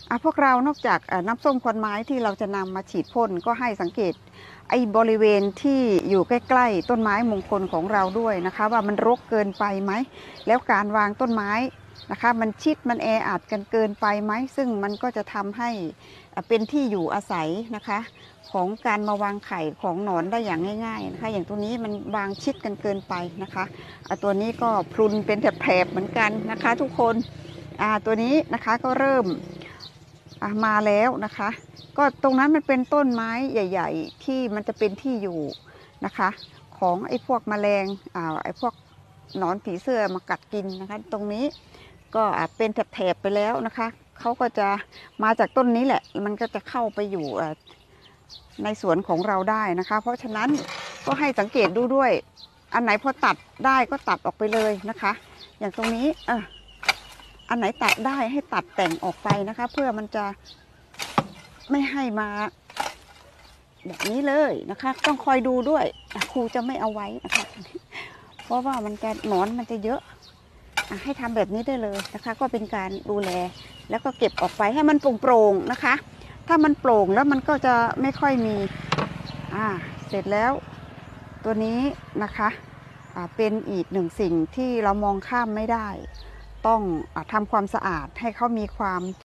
พวกเรานอกจากน้ำส้มควันไม้ที่เราจะนำมาฉีดพ่นก็ให้สังเกตไอ้บริเวณที่อยู่ใกล้ๆต้นไม้มงคลของเราด้วยนะคะว่ามันรกเกินไปไหมแล้วการวางต้นไม้นะคะมันชิดมันแออัดกันเกินไปไหมซึ่งมันก็จะทำให้เป็นที่อยู่อาศัยนะคะของการมาวางไข่ของหนอนได้อย่างง่ายๆนะคะอย่างตัวนี้มันวางชิดกันเกินไปนะคะตัวนี้ก็พรุนเป็นแถบๆเหมือนกันนะคะทุกคนตัวนี้นะคะก็เริ่มมาแล้วนะคะก็ตรงนั้นมันเป็นต้นไม้ใหญ่ๆที่มันจะเป็นที่อยู่นะคะของไอ้พวกแมลงไอ้พวกหนอนผีเสื้อมากัดกินนะคะตรงนี้ก็เป็นแถบๆไปแล้วนะคะเขาก็จะมาจากต้นนี้แหละมันก็จะเข้าไปอยู่ในสวนของเราได้นะคะเพราะฉะนั้นก็ให้สังเกตดูด้วยอันไหนพอตัดได้ก็ตัดออกไปเลยนะคะอย่างตรงนี้อันไหนตัดได้ให้ตัดแต่งออกไปนะคะเพื่อมันจะไม่ให้มาแบบนี้เลยนะคะต้องคอยดูด้วยครูจะไม่เอาไว้นะคะเพราะว่ามันจะหนอนมันจะเยอะให้ทำแบบนี้ได้เลยนะคะก็เป็นการดูแลแล้วก็เก็บออกไปให้มันโปร่งๆนะคะถ้ามันโปร่งแล้วมันก็จะไม่ค่อยมีเสร็จแล้วตัวนี้นะคะเป็นอีกหนึ่งสิ่งที่เรามองข้ามไม่ได้ต้องทำความสะอาดให้เขามีความ